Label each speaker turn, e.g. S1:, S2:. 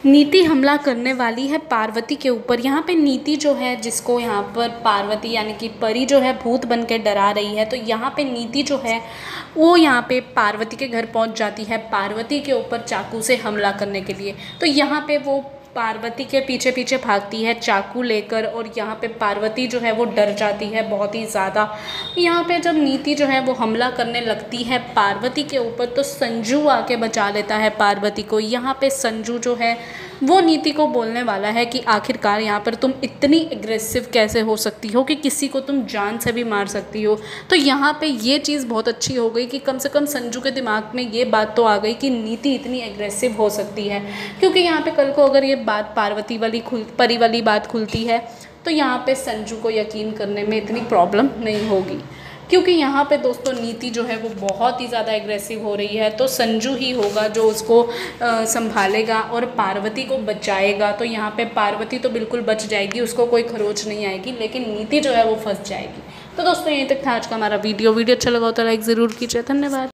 S1: नीति हमला करने वाली है पार्वती के ऊपर। यहाँ पे नीति जो है, जिसको यहाँ पर पार्वती यानी कि परी जो है भूत बन के डरा रही है, तो यहाँ पे नीति जो है वो यहाँ पे पार्वती के घर पहुँच जाती है पार्वती के ऊपर चाकू से हमला करने के लिए। तो यहाँ पे वो पार्वती के पीछे पीछे भागती है चाकू लेकर, और यहाँ पे पार्वती जो है वो डर जाती है बहुत ही ज़्यादा। यहाँ पे जब नीति जो है वो हमला करने लगती है पार्वती के ऊपर, तो संजू आके बचा लेता है पार्वती को। यहाँ पे संजू जो है वो नीति को बोलने वाला है कि आखिरकार यहाँ पर तुम इतनी एग्रेसिव कैसे हो सकती हो कि किसी को तुम जान से भी मार सकती हो। तो यहाँ पे ये चीज़ बहुत अच्छी हो गई कि कम से कम संजू के दिमाग में ये बात तो आ गई कि नीति इतनी एग्रेसिव हो सकती है, क्योंकि यहाँ पे कल को अगर ये बात पार्वती वाली परी वाली बात खुलती है तो यहाँ पे संजू को यकीन करने में इतनी प्रॉब्लम नहीं होगी। क्योंकि यहाँ पे दोस्तों नीति जो है वो बहुत ही ज़्यादा एग्रेसिव हो रही है, तो संजू ही होगा जो उसको संभालेगा और पार्वती को बचाएगा। तो यहाँ पे पार्वती तो बिल्कुल बच जाएगी, उसको कोई खरोच नहीं आएगी, लेकिन नीति जो है वो फंस जाएगी। तो दोस्तों यहीं तक था आज का हमारा वीडियो अच्छा लगा हो तो लाइक ज़रूर कीजिए। धन्यवाद।